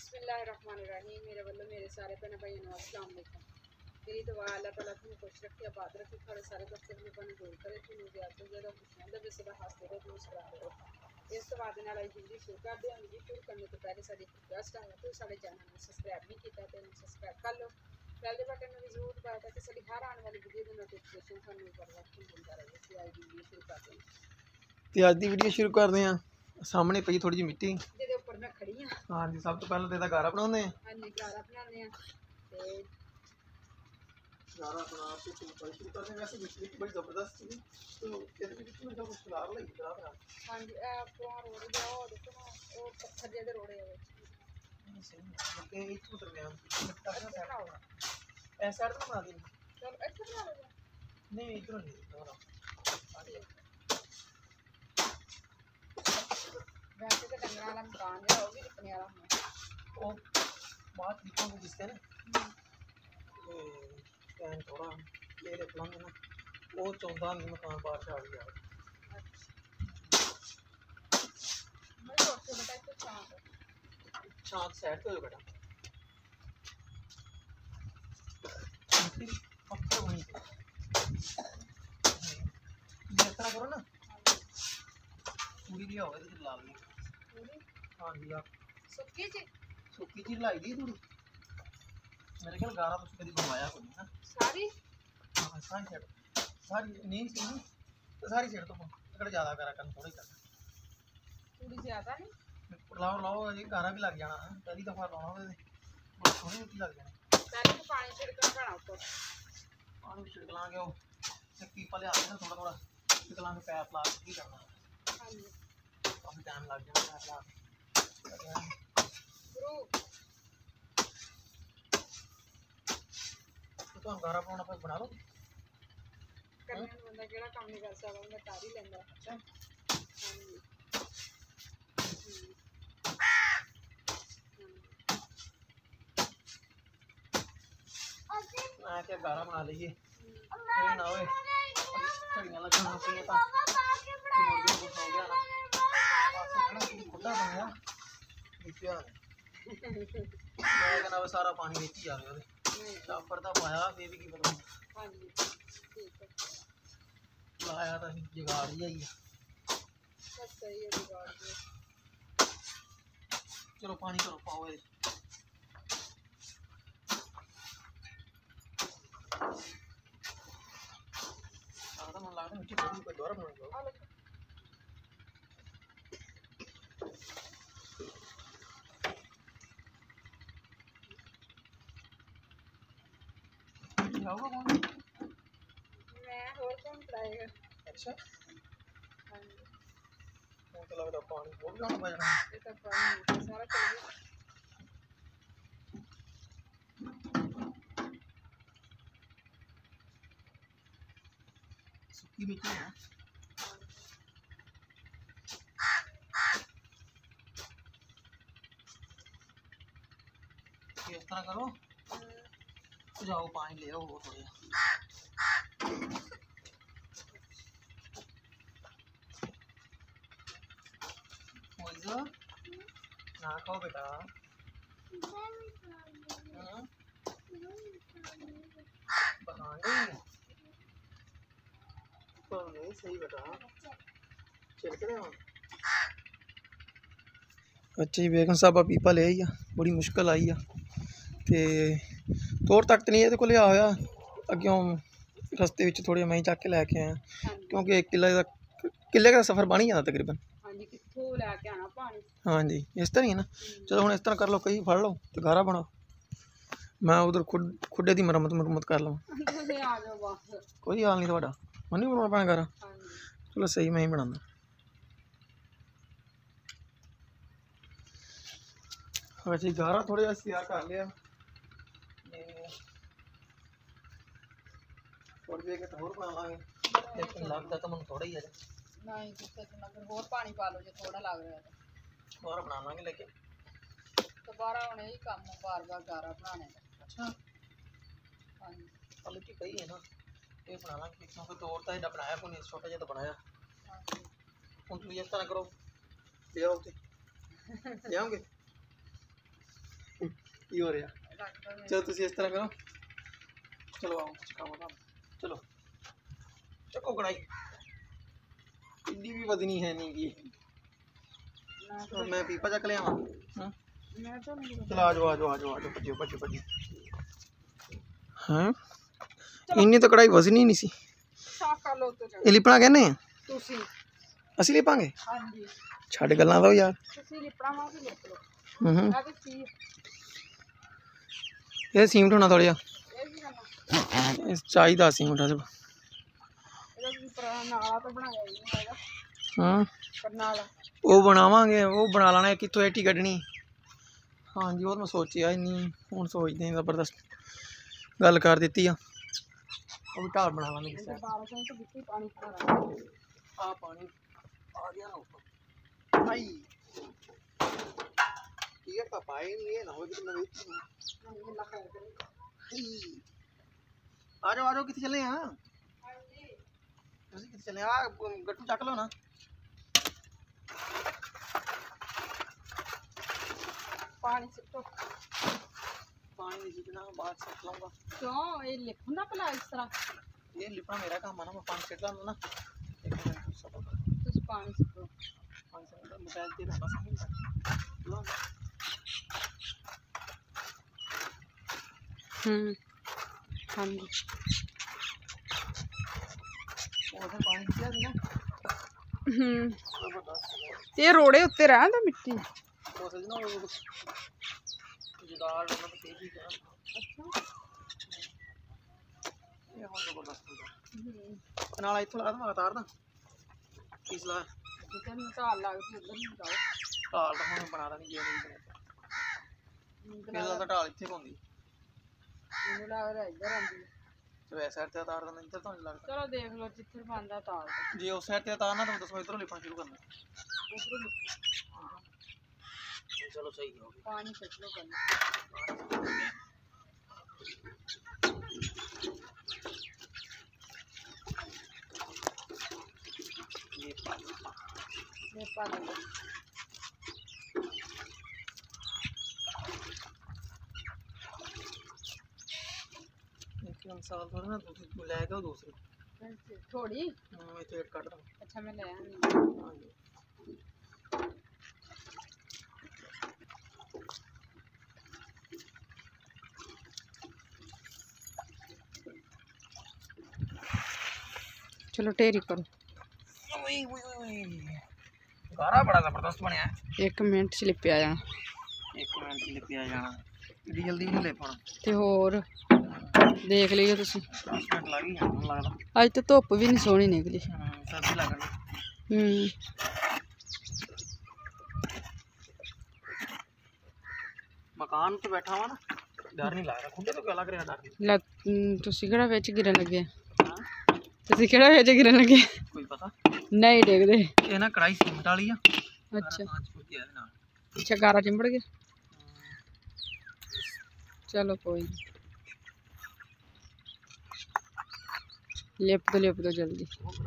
बिस्मिल्लाहिर्रहमानिर्रहीम। मेरे वालों मेरे सारे भैन भाइयों को अस्सलाम वालेकुम। मेरी दुआ अल्लाह ताला तुम खुश रखे, आबाद रखे, थोड़े सारे बच्चे बने दूर करे, तुम ज़्यादा तो ज़्यादा खुशियां दे, सदा हंसते रहो, मुस्कुराते रहो। इस तो बाद वीडियो शुरू कर दें। वीडियो शुरू करने तो पहले साड़ी रिक्वेस्ट है तो साढ़े चैनल में सबसक्राइब नहीं किया तो सबसक्राइब कर लो, बेल के बटन में भी जरूर दबाओ ताकि साड़ी हर आने वाली वीडियो की नोटिफिकेशन थानू बर वक्त मिलता रहे। तो आज वीडियो शुरू कर दें। ਤੇ ਅੱਜ ਦੀ ਵੀਡੀਓ ਸ਼ੁਰੂ ਕਰਦੇ ਹਾਂ। ਸਾਹਮਣੇ ਪਈ ਥੋੜੀ ਜਿਹੀ ਮਿੱਟੀ ਜਿਹਦੇ ਉੱਪਰ ਮੈਂ ਖੜੀ ਹਾਂ। ਹਾਂਜੀ, ਸਭ ਤੋਂ ਪਹਿਲਾਂ ਤੇ ਇਹਦਾ ਗਾਰਾ ਬਣਾਉਂਦੇ ਹਾਂ। ਹਾਂਜੀ, ਗਾਰਾ ਬਣਾਉਂਦੇ ਹਾਂ ਤੇ ਗਾਰਾ ਬਣਾ ਕੇ ਸਿੰਪਲ ਸ਼ੁਰੂ ਕਰਦੇ ਹਾਂ। ਵੈਸੇ ਮਿੱਟੀ ਬੜੀ ਜ਼ਬਰਦਸਤ ਸੀ ਤੇ ਇਹਦੇ ਵਿੱਚ ਮੈਂ ਕੁਝ ਖਿਲਾਰ ਲਈ ਗਾਰਾ। ਹਾਂਜੀ, ਇਹ ਤੋਂ ਰੋੜ ਜਾਓ, ਦੇਖੋ ਨਾ ਉਹ ਪੱਥਰ ਜਿਹੇ ਰੋੜੇ ਆ ਵਿੱਚ ਸਹੀ ਹੈ। ਇੱਥੋਂ ਦਰਮਿਆਨ ਐ ਸਾਈਡ ਤੋਂ ਬਣਾ ਦੇ। ਚਲ ਇੱਥੇ ਬਣਾ ਲਓ। ਨਹੀਂ ਇਧਰੋਂ ਨਹੀਂ ਗਾਰਾ। वैसे तो डंगर वाला मकान जो वो भी लिखने वाला होना वो बात लिखोगे जिससे ना टाइम थोड़ा ले ले पलांगे ना वो चाहता नहीं मकान बाहर से आ गया। शांत साइड तो बेटा पत्थर वहीं इस तरह करो ना पूरी लिया होगा तो लाल हाँ जी आप सुक्की चीज लाई दी थोड़ी मेरे ख्याल गारा तो कभी बनवाया कोई ना सारी हाँ सारी सेट सारी नहीं सही तो सारी सेट तो थोड़ा ज़्यादा करा कर थोड़ी कर थोड़ी ज़्यादा नहीं लाओ लाओ ये गारा भी लग जाना है पहली दफ़ा लाना तो थोड़ी मिट्टी लग जानी। पहले तो पानी छिड़कना पड़ा ऊपर पानी भी छिड़क लाँगे वो एक पीपा ले आते हैं थोड़ा थोड़ा छिड़क लाँगे पैप ला के करना हाँ जी काफ़ी टाइम लग जाना पैप ला तो हम गारा पाना फिर बना लो करने बंदा केड़ा काम नहीं कर सकता मैं कर ही लेंदा। अच्छा हाँ जी मैं क्या गारा बना लीजिए फिर ना होए छड़ियां लगना चाहिए तो मुर्गे को सो गया ना पास खुदा बनाया दिखया मैं कहना सारा पानी ਵਿੱਚ ਹੀ ਆ ਗਿਆ ਉਹਦੇ ਚਾਪਰ ਦਾ ਪਾਇਆ ਫੇਰ ਵੀ ਕੀ ਪਤਾ। ਹਾਂਜੀ ਠੀਕ ਹੈ ਲਾਇਆ ਤਾਂ ਜਗਾੜ ਹੀ ਆਈ ਬਸ ਸਹੀ ਹੈ ਜਗਾੜ ਜੀ। ਚਲੋ ਪਾਣੀ ਕਰੋ ਪਾਓ ਇਹ ਸਾਰਾ ਤਾਂ ਮੈਨੂੰ ਲੱਗਦਾ ਮਿੱਟੀ ਥੋੜੀ ਕੋਈ ਦੁਆਰਾ ਬਣਾਉਗਾ। लाऊंगा कौन मैं और कौन पढ़ाएगा। अच्छा हाँ जी मुझे लग रहा पानी बहुत ज़्यादा बजना ये तो पानी सारा चल गया। सूखी मिट्टी है इस तरह करो जाओ पानी ले आओ थोड़े ना खाओ बेटा नहीं सही बेटा अच्छी बेगम साहबा पीपा ले आई बड़ी मुश्किल आई ते तौर तक नहीं ये को लिया होया अग्यों रस्ते में थोड़े मैं चक के लैके आया क्योंकि एक किले का सफ़र बन ही जाता तकरीबन। हाँ जी इस तरह ही है ना। चलो हम इस तरह कर लो कहीं फड़ लो तो गारा बनाओ मैं उधर खुडे की मरम्मत कर लो कोई हाल नहीं थोड़ा मैं नहीं बनाना पैना गारा। चलो सही मैं ही बना अच्छा गारा थोड़ा जहा तैयार कर लिया थोड़ी देर के होर बना लांगे लेकिन लगता तो मैं थोड़ा ही है नहीं जिससे तुम अगर और पानी पा लो जो थोड़ा लग रहा है और बना लांगे लेकिन दोबारा होने ही काम बार बार गारा बनाने का। अच्छा हाँ क्वालिटी कही है ना ये बना लांगे क्योंकि तौर तो बनाया को नहीं छोटा जहा तो बनाया हम तुम इस तरह करो ले आओ ले आओगे ਕੀ ਹੋ ਰਿਹਾ? ਚਲੋ ਤੁਸੀਂ ਇਸ ਤਰ੍ਹਾਂ ਕਰੋ, ਚਲੋ ਆਓ ਸਿਖਾਵਾਂ ਤੁਹਾਨੂੰ। ਚਲੋ ਚੱਕੋ ਕੜਾਈ, ਇੰਨੀ ਵੀ ਵਧਣੀ ਹੈ ਨਹੀਂ ਗੀ। ਮੈਂ ਪੀਪਾ ਚੱਕ ਲਿਆਵਾਂ। ਚਲੋ ਆ ਜਾਓ ਆ ਜਾਓ ਆ ਜਾਓ ਆ ਜਾਓ, ਭੱਜੋ ਭੱਜੋ ਭੱਜੋ। ਹਾਂ ਇੰਨੀ ਤਾਂ ਕੜਾਈ ਵਜ਼ਨੀ ਨਹੀਂ ਸੀ। ਸਾਫ਼ ਕਰ ਲਓ ਤੋਂ ਇਹ ਲਿਪਣਾ ਕਹਿੰਦੇ ਆ ਤੁਸੀਂ। ਅਸੀਂ ਲਿਪਾਂਗੇ? ਹਾਂਜੀ ਛੱਡ ਗੱਲਾਂ ਦਾ ਯਾਰ। ਤੁਸੀਂ ਲਿਪਣਾ ਵਾ ਵੀ ਲਿਪ ਲਓ। ਹੂੰ ਆ ਤੇ ਸੀ ਇਹ ਸੀਮਟ ਹੋਣਾ ਥੋੜ੍ਹਾ ਜਿਹਾ, ਇਹ ਵੀ ਕਰਨਾ ਚਾਹੀਦਾ ਸੀਮਟ। ਇਹਦਾ ਵੀ ਨਾਲਾ ਤਾਂ ਬਣਾਇਆ ਹੀ ਨਹੀਂ ਹੈਗਾ। ਹਾਂ ਪਰ ਨਾਲਾ ਉਹ ਬਣਾਵਾਂਗੇ, ਉਹ ਬਣਾ ਲੈਣਾ। ਕਿੱਥੋਂ ਏਟੀ ਕੱਢਣੀ? ਹਾਂਜੀ ਉਹ ਤਾਂ ਮੈਂ ਸੋਚਿਆ ਹੀ ਨਹੀਂ, ਹੁਣ ਸੋਚਦੇ ਹਾਂ। ਜ਼ਬਰਦਸਤ ਗੱਲ ਕਰ ਦਿੱਤੀ ਆ। ਉਹ ਵੀ ਢਾਲ ਬਣਾ ਲਾਂਗੇ ਕਿਸੇ। 1200 ਤੋਂ ਵਿੱਚੀ ਪਾਣੀ ਪਾ ਆ ਪਾਣੀ ਆ ਗਿਆ ਨਾ ਉੱਪਰ। ਹਾਈ ਕੀ ਹੈ ਪਾਪਾ, ਇਹ ਨਾ ਹੋਵੇ ਕਿ ਨਵੇਂ ਆ ਜਾਓ ਕਿੱਥੇ ਚੱਲੇ ਆ? ਤੁਸੀਂ ਕਿੱਥੇ ਚੱਲੇ ਆ? ਗੱਟੂ ਚੱਕ ਲਓ ਨਾ। ਪਾਣੀ ਸਿੱਟੋ। ਪਾਣੀ ਨਹੀਂ ਸਿੱਟਣਾ, ਬਾਅਦ ਸਿੱਟ ਲਾਂਗਾ। ਕਿਉਂ? ਇਹ ਲਿਖਣਾ ਭਲਾ ਇਸ ਤਰ੍ਹਾਂ? ਇਹ ਲਿਪਣਾ ਮੇਰਾ ਕੰਮ ਆ ਨਾ, ਮੈਂ ਪਾਣੀ ਸਿੱਟ ਲਾਂਗਾ ਨਾ। ਤੁਸੀਂ ਪਾਣੀ ਸਿੱਟੋ। मोबाइल ते रहना सही हाँ जी पानी दिया ना। ये रोड़े उत्ते रहन तो मिट्टी नाला इत्थों ला मैं तार दा की सलाह ढाल लगदी उधर नहीं जाओ ढाल तो हुण बना देनी जे नहीं तो ढाल इत्थे होंदी मैनूं लग रहा इधर आंदी तो वैसे साइड ते तार देना इधर तो नहीं लगता। चलो देख लो जिथे बनदा तार जे उस साइड ते तारना तो दसो इधरों लिपना शुरू करना। चलो सही हो गया पानी खिंच लो पहले ये पा दो मिसाल थोड़ा ना दूसरी ले गया दूसरी थोड़ी मैं तो काट रहा हूं। अच्छा मैं ले आनी चलो ढेरी करो। गारा बड़ा जबरदस्त बनया है। 1 मिनट च लिपया जाना। 1 मिनट च लिपया जाना इतनी जल्दी नहीं ले पाना ते होर देख लियो तुसी 10 मिनट लग ही जाने लगदा। आज तो धुप भी नहीं सोहनी निकली। सर्दी लगनी मकान पे बैठा हुआ ना डर नहीं लग रहा। खुदे तो क्या लग रहा डर? तुसी केड़ा विच गिरन लगे? तुसी केड़ा विच गिरन लगे? कोई पता नहीं देखदे ये ना कढ़ाई सीमेंट वाली आ। अच्छा अच्छा अच्छा गारा चिंबड़ गया। चलो कोई नहीं लिप दो जल्दी।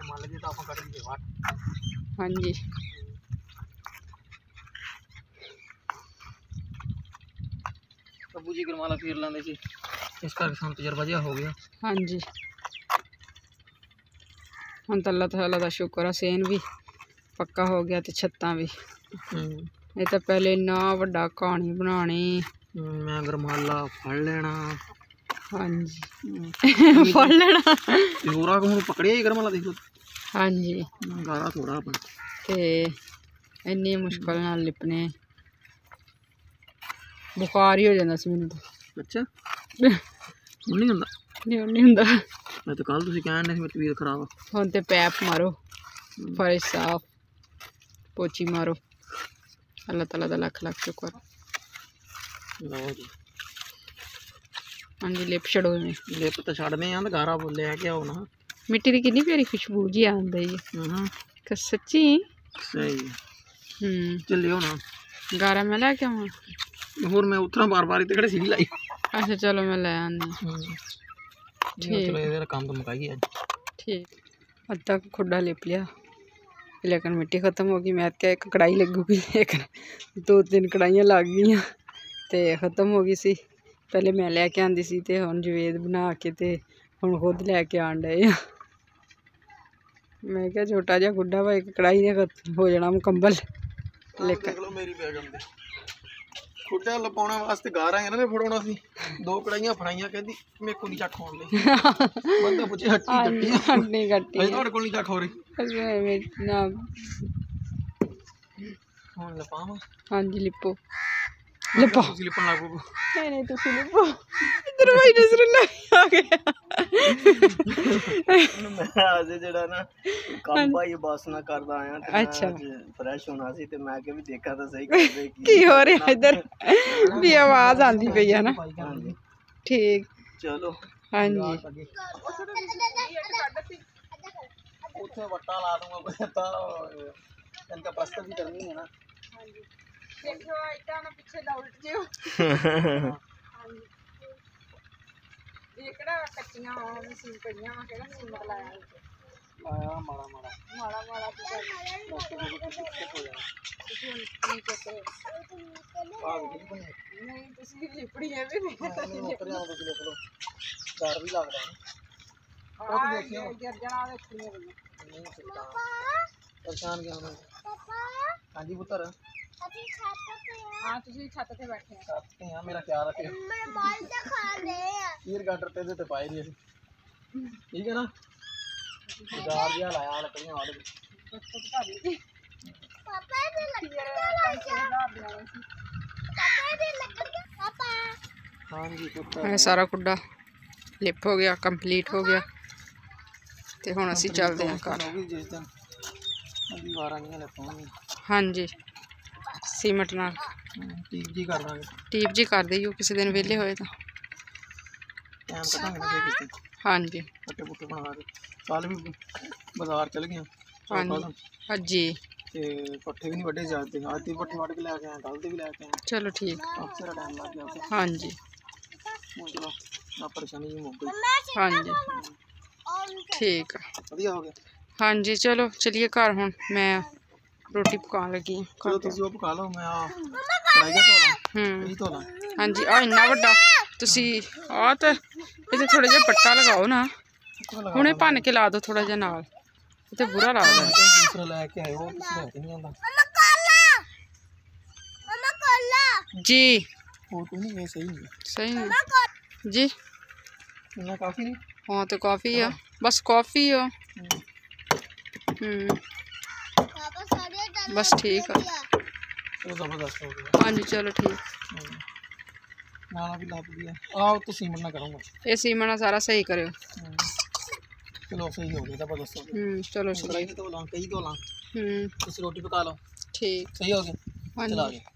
हाँ जी अबू जी गरमाला फेर लाते सी इस करके सानू तजर्बा जिहा हो गया। हाँ जी हम तो अल्लाह ताला दा शुक्र है सेन भी पक्का हो गया तो छत्तां भी। ये तो पहले इन्ना वड्डा कहानी बनानी मैं गरमाला फड़ लेना। हाँ जी फड़ लेना जोरा को पकड़िया ही गरमाला देख लो। हाँ जी गारा थोड़ा अपन ते इन्नी मुश्किल नाल लिपने बुखार ही हो जाता सी मैनूं तो। अच्छा नहीं हुंदा नहीं हुंदा मैं तो कल तुसीं कहण दे सी मेरी तबीयत खराब आ। हुण ते पैप मारो फर्श साफ पोची मारो अल्लाह ताला दा लख लख शुक्र। लो जी हाँ जी लिप छड़ो में लिप तो छड़ने आ गारा बोले है क्या होना। मिट्टी की कितनी प्यारी खुशबू जी आंदी है सच्ची सही चलियो ना गारा मैं लैके आवां होर मैं उतरा बार बार इत्थे खड़े सीढ़ी लाई। अच्छा चलो मैं ले आनी ठीक चलो ये काम तो मुकाइए आज। ठीक अद्धा खुड्डा लिप लिया लेकिन मिट्टी खत्म हो गई। मैं क्या एक कढ़ाई लगूगी एक 2-3 कढ़ाइयाँ लग गई ਤੇ ਖਤਮ ਹੋ ਗਈ ਸੀ। ਪਹਿਲੇ ਮੈਂ ਲੈ ਕੇ ਆਂਦੀ ਸੀ ਤੇ ਹੁਣ ਜਵੇਦ ਬਣਾ ਕੇ ਤੇ ਹੁਣ ਖੁਦ ਲੈ ਕੇ ਆਣ ਡਏ ਆ। ਮੈਂ ਕਿਹਾ ਛੋਟਾ ਜਿਹਾ ਗੁੱਡਾ ਵਾ, ਇੱਕ ਕੜਾਈ ਨੇ ਹੋ ਜਾਣਾ ਮੁਕੰਮਲ। ਦੇਖ ਲਓ ਮੇਰੀ ਬੈਗਮ ਦੇ ਖੁੱਡਾ ਲਪਾਉਣ ਵਾਸਤੇ ਗਾਰਾਂ ਇਹਨਾਂ ਨੇ ਫੜਾਉਣਾ ਸੀ, 2 ਕੜਾਈਆਂ ਫੜਾਈਆਂ, ਕਹਿੰਦੀ ਮੇਰੇ ਕੋਲ ਨਹੀਂ ਚੱਕ ਹੋਣ ਲਈ। ਬੰਦਾ ਪੁੱਛੇ ਹੱਟੀ ਗੱਟੀ ਹੱਟੀ ਗੱਟੀ ਤੁਹਾਡੇ ਕੋਲ ਨਹੀਂ ਚੱਕ ਹੋ ਰਹੀ ਨਾ। ਹੁਣ ਲਪਾਵਾਂ? ਹਾਂਜੀ ਲਿਪੋ ਲਿਪੋ। ਤੁਸੀਂ ਲਿਪਣ ਲੱਗ ਪਓ। ਨਹੀਂ ਤੁਸੀਂ ਲਿਪੋ। ਇੱਧਰ ਭਾਈ ਨਜ਼ਰੁੱਲਾ ਆ ਗਿਆ। ਮੈਂ ਅੱਜ ਜਿਹੜਾ ਨਾ ਕੰਮ ਭਾਈ ਬਸ ਨਾ ਕਰਦਾ ਆਇਆ ਤੇ ਅੱਛਾ ਫਰੈਸ਼ ਹੋਣਾ ਸੀ ਤੇ ਮੈਂ ਕਿਹਾ ਵੀ ਦੇਖਾਂ ਤਾਂ ਸਹੀ ਕਰਦੇ ਕੀ ਹੋ ਰਿਹਾ ਇੱਧਰ ਵੀ ਆਵਾਜ਼ ਆਂਦੀ ਪਈ ਆ ਨਾ। ਠੀਕ ਚਲੋ ਹਾਂਜੀ ਉੱਥੇ ਵੱਟਾ ਲਾ ਦੂੰਗਾ ਤਾਂ ਇਨਕਾ ਪਲਸਤਰ ਵੀ ਕਰਨੀ ਹੈ ਨਾ। ਦੇਖੋ ਇਦਾਂ ਨਾ ਪਿੱਛੇ ਨਾ ਉਲਟ ਜਿਓ। ਇਹ ਕਿਹੜਾ ਕੱਚੀਆਂ ਮਸ਼ੀਨ ਪਈਆਂ ਵਾ, ਕਿਹੜਾ ਮਸ਼ੀਨ ਲਾਇਆ ਲਾਇਆ ਮਾੜਾ ਮਾੜਾ ਮਾੜਾ ਤੁਸੀਂ ਹੁਣ ਕੀ ਕਰਦੇ ਨਹੀਂ ਤੁਸੀਂ ਲਿਪੜੀ ਹੈ ਵੀ ਨਹੀਂ ਘਰ ਵੀ ਲੱਗਦਾ ਉਹ ਤਾਂ ਦੇਖਿਓ ਗਿਰ ਜਾਣਾ ਦੇਖੀਆਂ ਪਈਆਂ। ਪਰੇਸ਼ਾਨ ਕਿਉਂ ਹੋਣਾ? ਹਾਂਜੀ ਪੁੱਤਰ ਹਾਂ ਤੁਸੀਂ ਛੱਤ ਤੇ ਬੈਠੇ ਆ। ਛੱਤ ਤੇ ਆ, ਮੇਰਾ ਖਿਆਲ ਰੱਖਿਓ। ਈਰ ਗਾਡਰ ਤੇ ਇਹਦੇ ਤੇ ਪਾਏ ਨਹੀਂ ਅਸੀਂ, ਠੀਕ ਹੈ ਨਾ। ਬਾਜ਼ਾਰ ਜਿਹਾ ਲਾਇਆ ਲੱਕੜੀਆਂ ਵਾਲੇ ਹਾਂਜੀ ਪੁੱਤਰ। ਇਹ ਸਾਰਾ ਕੁੱਡਾ ਲਿਪ ਹੋ ਗਿਆ, ਕੰਪਲੀਟ ਹੋ ਗਿਆ ਤੇ ਹੁਣ ਅਸੀਂ ਚੱਲਦੇ ਹਾਂ ਘਰ। ਜਿਸ ਦਿਨ ਦੀਵਾਰਾਂ ਨਹੀਂ ਲੱਪਾਂਗੇ। ਹਾਂਜੀ ਸੀਮਟ ਨਾਲ ਟੀਪ ਜੀ ਕਰ ਦਾਂਗੇ। ਟੀਪ ਜੀ ਕਰ ਦਈਓ ਕਿਸੇ ਦਿਨ ਵਿਹਲੇ ਹੋਏ ਤਾਂ। ਟਾਈਮ ਕੱਢਾਂਗੇ ਨਾ ਕਿਸੇ ਦਿਨ। ਹਾਂਜੀ ਪੱਟੇ ਪੁੱਟੇ ਬਣਾ ਕੇ। ਕੱਲ ਵੀ ਬਾਜ਼ਾਰ ਚਲ ਗਏ ਹਾਂਜੀ ਹਾਂਜੀ ਤੇ ਪੱਠੇ ਵੀ ਨਹੀਂ ਵੱਢੇ ਜਾਂਦੇ। ਅੱਜ ਵੀ ਪੱਠੇ ਵੱਢ ਕੇ ਲੈ ਕੇ ਆਏ, ਕੱਲ ਦੇ ਵੀ ਲੈ ਕੇ ਆਏ। ਚਲੋ ਠੀਕ। ਅਕਸਰ ਟਾਈਮ ਲੱਗ ਗਿਆ। ਹਾਂਜੀ ਹੁਣ ਚਲੋ ਨਾ ਪਰੇਸ਼ਾਨੀ ਜੀ ਮੁੱਕ ਗਈ। ਹਾਂਜੀ ਠੀਕ ਆ। ਵਧੀਆ ਹੋ ਗਿਆ। ਹਾਂਜੀ ਚਲੋ ਚਲੀਏ ਘਰ ਹੁਣ। ਮੈਂ ਰੋਟੀ ਪਕਾਉਣ ਲੱਗੀ ਹਾਂ। ਚਲੋ ਤੁਸੀਂ ਉਹ ਪਕਾ ਲਓ, ਮੈਂ ਆ ਕੜਾਈ ਧੋ ਲਾਂ। ਇਹ ਧੋ ਲਾਂ। ਹਾਂਜੀ ਆ ਇੰਨਾ ਵੱਡਾ ਤੁਸੀਂ ਆ ਤਾਂ ਇਹਦੇ ਥੋੜਾ ਜਿਹਾ ਪੱਟਾ ਲਗਾਓ ਨਾ, ਹੁਣੇ ਭੰਨ ਕੇ ਲਾ ਦਿਓ ਥੋੜਾ ਜਿਹਾ ਨਾਲ, ਇਹ ਤੇ ਬੁਰਾ ਲੱਗਦਾ। ਦੂਸਰਾ ਲੈ ਕੇ ਆਏ, ਉਹ ਤੁਸੀਂ ਲੈ ਕੇ ਨਹੀਂ ਆਉਂਦਾ ਜੀ। ਉਹ ਕੋਈ ਨਹੀਂ, ਇਹ ਸਹੀ ਨਹੀਂ ਸਹੀ ਨਹੀਂ ਜੀ। ਇੰਨਾ ਕਾਫੀ ਨਹੀਂ। ਹਾਂ ਤੇ ਕਾਫੀ ਆ, ਬਸ ਕਾਫੀ ਆ। ਬਸ ਠੀਕ ਆ। ਉਹ ਜ਼ਬਰਦਸਤ ਹੋ ਗਿਆ। ਹਾਂਜੀ ਚਲੋ ਠੀਕ। ਨਾਲਾ ਵੀ ਲੱਭ ਗਿਆ। ਆਹ ਤੋਂ ਸੀਮਨ ਨਾ ਕਰੂੰਗਾ। ਇਹ ਸੀਮਣਾ ਸਾਰਾ ਸਹੀ ਕਰਿਓ। ਚਲੋ ਸਹੀ ਹੋ ਗਿਆ, ਜ਼ਬਰਦਸਤ ਹੋ ਗਿਆ। ਚਲੋ ਕੜਾਈ ਧੋ ਲਾਂ, ਕਈ ਧੋ ਲਾਂ। ਹੂੰ ਤੁਸੀਂ ਰੋਟੀ ਪਕਾ ਲਓ। ਠੀਕ ਸਹੀ ਹੋ ਗਿਆ। ਹਾਂਜੀ ਚਲਾ ਗਏ।